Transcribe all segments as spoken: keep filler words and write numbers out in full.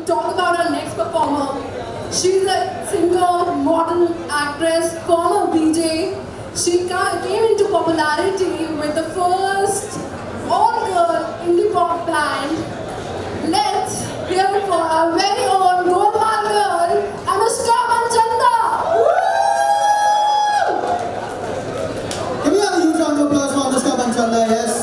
talk about our next performer. She's a singer, model, actress, former B J. She came into popularity with the first all-girl Indipop band. Let's hear it for our very own Golmaal girl, Anushka Manchanda. Can we have a huge round of applause for Anushka Manchanda? Yes.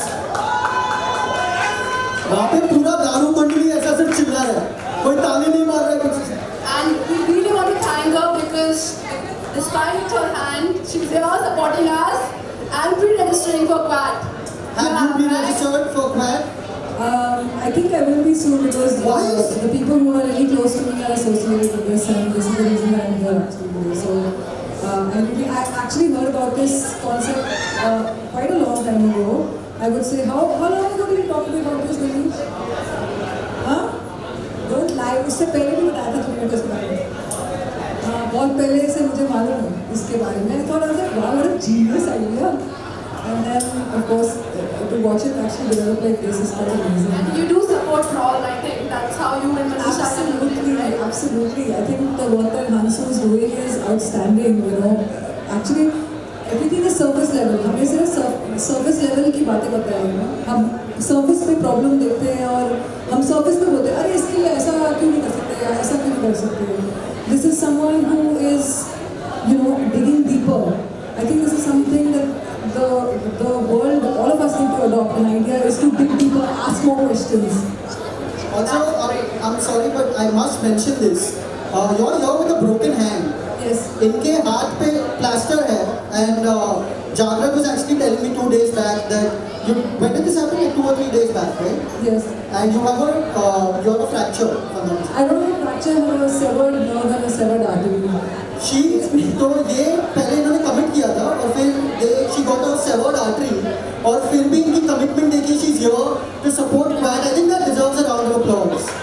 वहाँ पे पूरा दारू मंडली ऐसा सिर्फ चिल्ला रहा है, कोई ताली नहीं मार रहा है कुछ. And we really want to thank her because despite her hand, she's here supporting us and pre-registering for C W A T. Have you pre-registered for C W A T? Um, I think I will be soon because Why? uh, the people who are really close to me are associated with this, and this is the reason that I'm here actually today. So, uh, I, really, I actually heard about this concept uh, quite a long time ago. I would say, how how long ago did you talk to me about this, really? Huh? Don't lie. उससे पहले भी बताया था तुमने इसके बारे में. हाँ, बहुत पहले से मुझे मालूम है इसके बारे में. I thought I was like, wow, what a genius idea. And then, of course, uh, to watch it actually develop like this is quite amazing. And you do support Brawl, I think. That's how you and Manisha Absolutely, right? Absolutely. I think the work that Hansu is doing is outstanding, you know. Actually, everything is surface level. हमें सिर्फ surface level की बातें बताएं ना. हम surface पे problem देखते हैं और हम surface पे बोलते हैं, अरे इसके लिए ऐसा क्यों नहीं कर सकते या ऐसा क्यों नहीं कर सकते. This is someone who is, you know, digging deeper. I think this is something that the the world, all of us need to adopt. An idea is to dig deeper, ask more questions. Also, uh, I'm sorry, but I must mention this. Uh, you're here with a broken hand. Yes. इनके हाथ पे plaster है, and uh, Jhalak was actually telling me two days back that you, when did this happen? Like two or three days back, right? Yes. And you have a uh, you have a fracture. I don't have a fracture, I have a severed nerve and a severed artery. She तो ये पहले इन्होंने commit किया था और फिर they she got a severed artery और फिर भी इनकी commitment देखिए, she's here to support C W A T. I think that deserves a round of applause.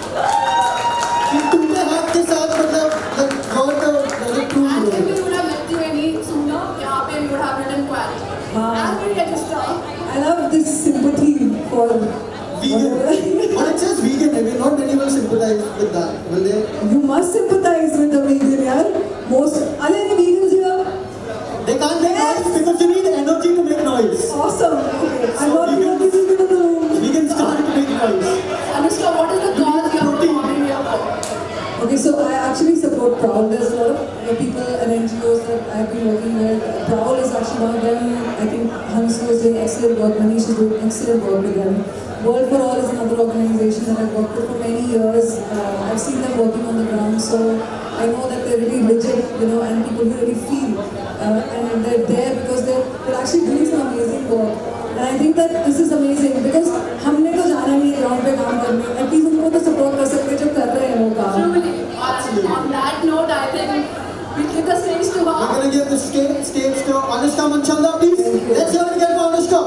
कि टूटे हाथ के साथ मतलब like got a very true. And if we would have met you any sooner, यहाँ पे we would have written C W A T. And pre-register. I love this sympathy for vegan. But it says vegan. I mean, not many will sympathize with that, will they? You must sympathize with the vegan, yaar. Most are there any vegans here? They can't make Yes. noise because you need energy to make noise. Awesome. Okay. I'm So not the only vegans- vegan in the room. Vegans can't make noise. Anushka, what is the cause you are performing here for? Okay, so I actually support Prowl. There's a lot of uh, people and N G Os that I've been working with. Prowl is actually one of them. I think Hansu is doing excellent work. Manish is doing excellent work with them. World for All is another organization that I've worked with for many years. Uh, I've seen them working on the ground, so I know that they're really legit, you know, and people who really feel. Uh, and they're there because they're, they're actually doing some amazing work. And I think that this is amazing because हमने तो जाना नहीं है ground पे काम करने. At least उनको तो support कर सकते हैं जो कर रहे हैं वो काम. Truly. On that note, I think we'll give the stage to her. I'm going to give the stage, stage to Anushka Manchanda, please. Let's hear it again for Anushka.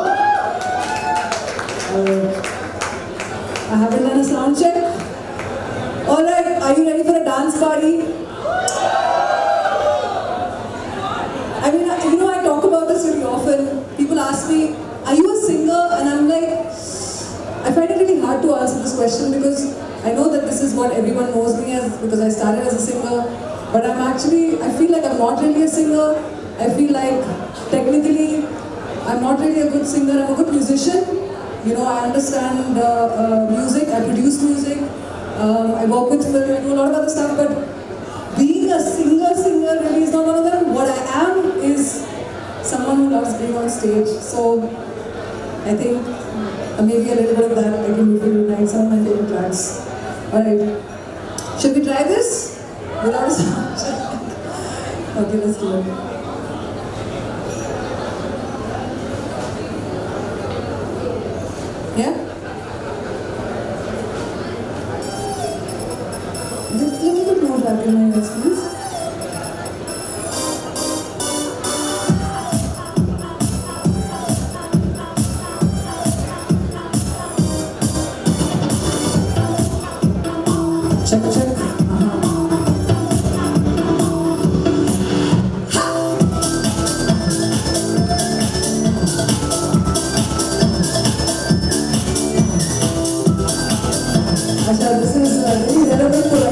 Uh, I haven't done a sound check. Alright, are you ready for a dance party? I mean, you know, I talk about this really often. People ask me, are you a singer? And I'm like, I find it really hard to answer this question because I know that this is what everyone knows me as because I started as a singer. But I'm actually, I feel like I'm not really a singer. I feel like technically I'm not really a good singer. I'm a good musician. You know, I understand uh, uh, music, I produce music, um, I work with film, I do a lot of other stuff, but being a singer, singer really is not one of them. What I am is someone who loves being on stage. So I think uh, maybe a little bit of that I can do for you tonight, some of my favorite tracks. Alright, should we try this? Without a sound check? Okay, let's do it. Yeah? Just a little bit more back in my ears, please. Check, check. Uh-huh. This is uh, really relevant for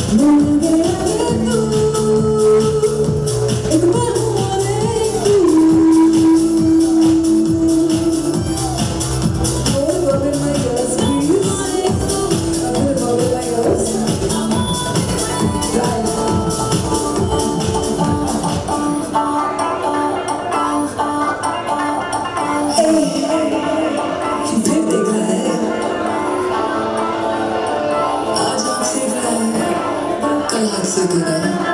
कल हाथ से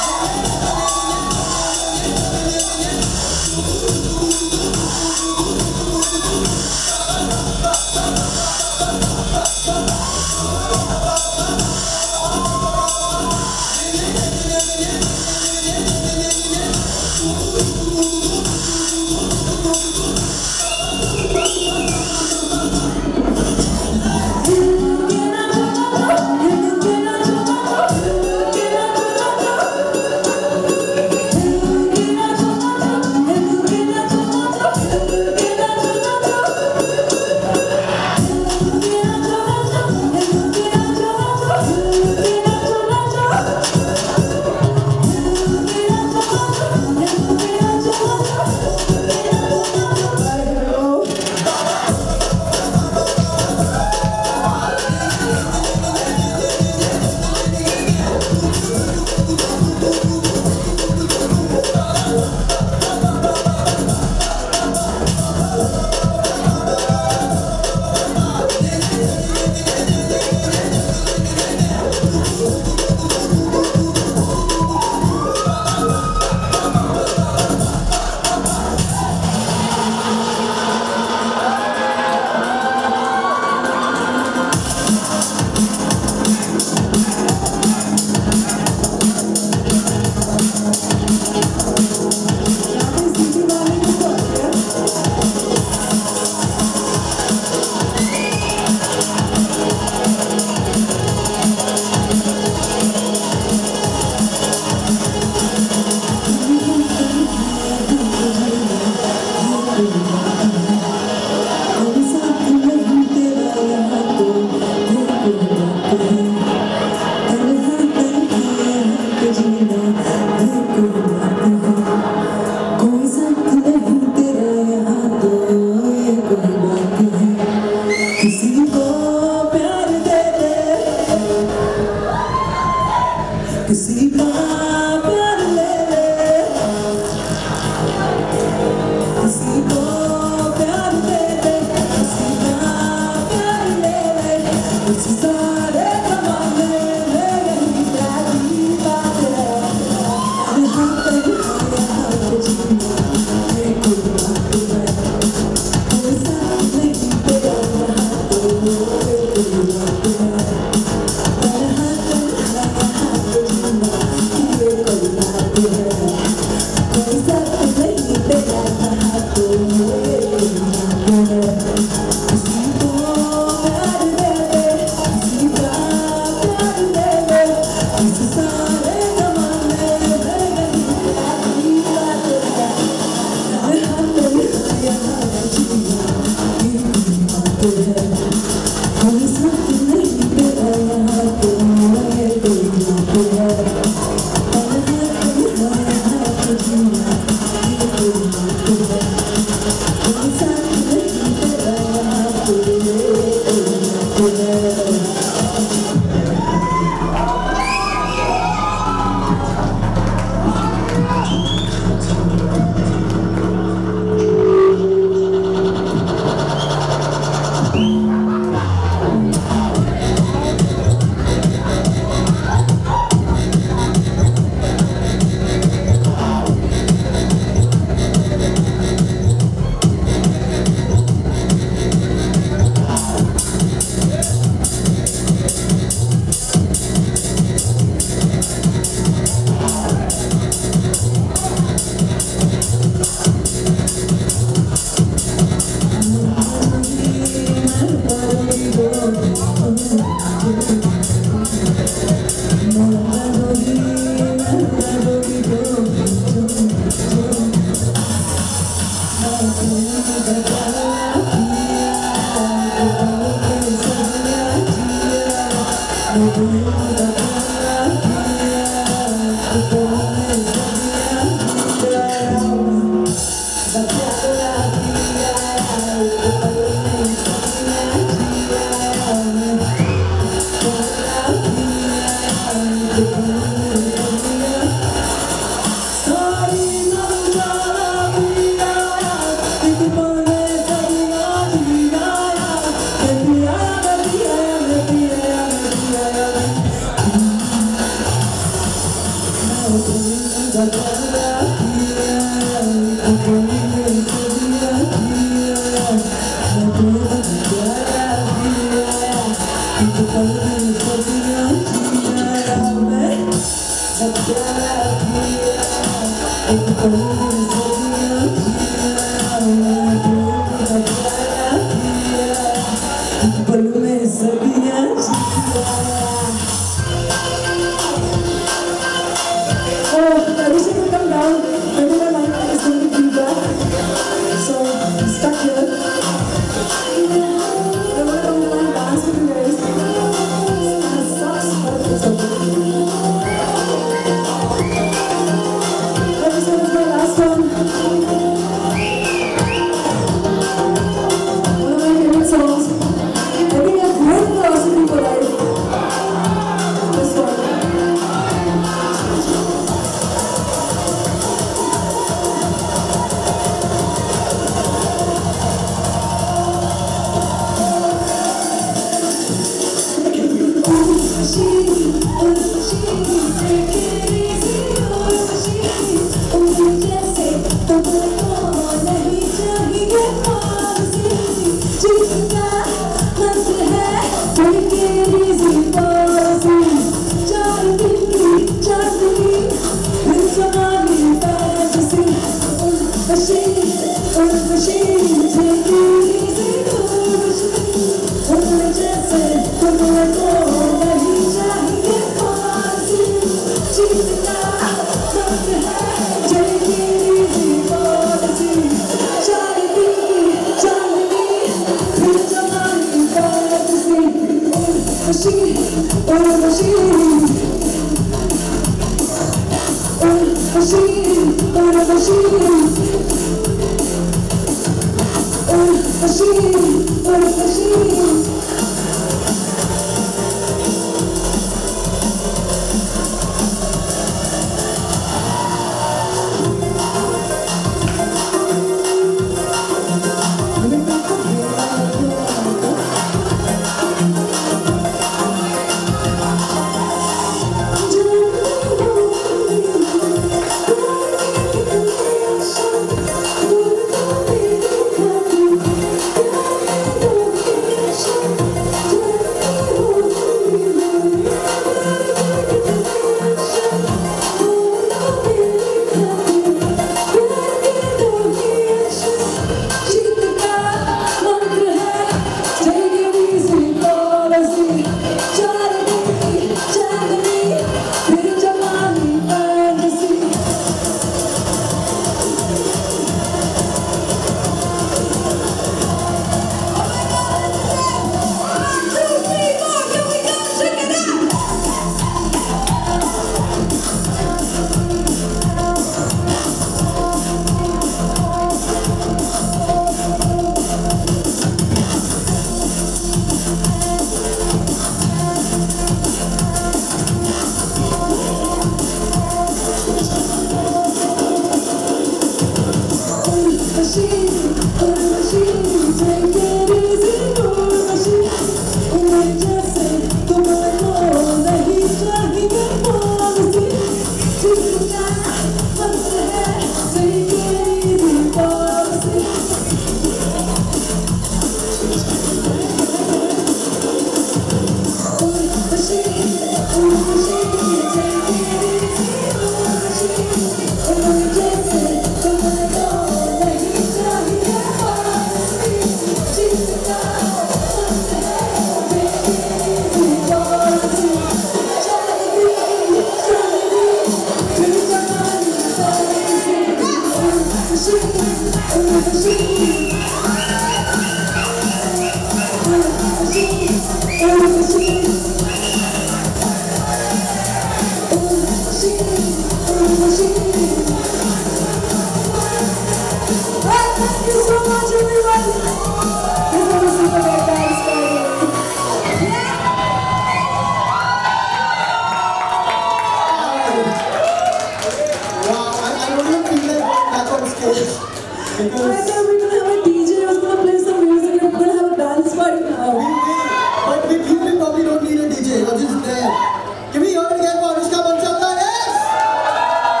Can we hear it again for Anushka Manchanda? Yes!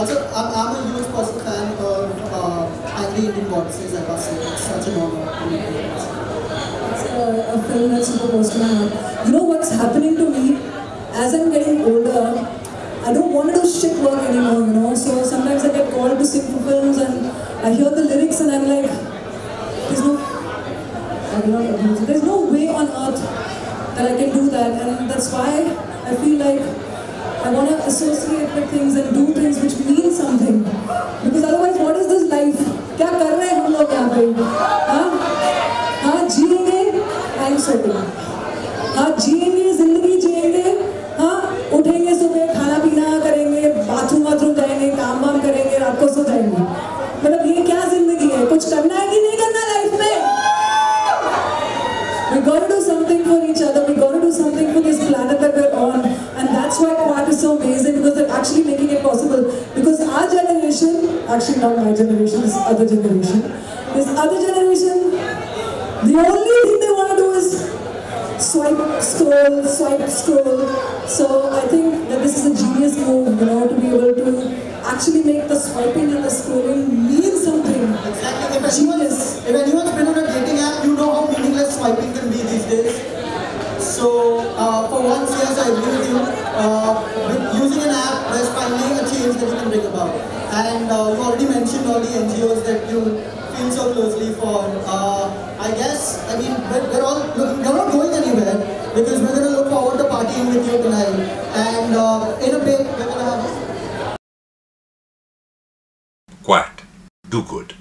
Also, I'm, I'm a huge personal fan of uh, Angry Indian Goddesses, I must say. It's such an honor to meet you. It's a, a film that's super close to my heart. You know what's happening to me? As I'm getting older, I don't want to do shit work anymore, you know. So sometimes I get called to sing for films and I hear the lyrics and I'm like, there's no, I will not abuse it. There's no way on earth that I can do that, and that's why I feel like I want to associate with things and do things which mean something. Because otherwise, what is this life? क्या कर रहे हैं हम लोग यहाँ पे? हाँ, हाँ जिएंगे, I'm sweating. हाँ जिएंगे, जिंदगी जिएंगे, हाँ उठेंगे सुबह, खाना पीना करेंगे, बाथरूम बाथरूम जाएंगे, काम वाम करेंगे, रात को सो जाएंगे. मतलब ये क्या जिंदगी है? कुछ करना है कि नहीं करना लाइफ में? We got to do something for each other. We got to do something for this planet that we're on, and that's why C W A T is so amazing, because they're actually making it possible. Because our generation, actually not my generation, this other generation, this other generation, the only thing they want to do is swipe, scroll, swipe, scroll. So I think that this is a genius move, you know, to be able to actually make the swiping and the scrolling mean something. Exactly. If anyone's, if anyone's been on a dating app, you know how meaningless swiping can be these days. So, uh, for once, yes, I agree with you. Uh, with using an app, there's finally a change that you can bring about. And uh, you already mentioned all the N G Os that you feel so closely for. Uh, I guess, I mean, we're, we're all looking, we're not going anywhere, because we're going to look forward to partying with you tonight. And uh, in a bit, we're going to have... C W A T. Do good.